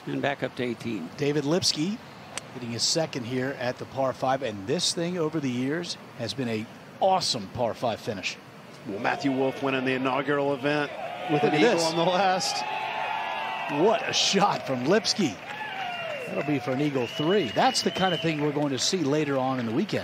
And back up to 18. David Lipsky hitting his second here at the par 5, and this thing over the years has been a awesome par 5 finish. Well, Matthew Wolff winning the inaugural event with Look an at eagle this. on the last. What a shot from Lipsky. That'll be for an eagle 3. That's the kind of thing we're going to see later on in the weekend.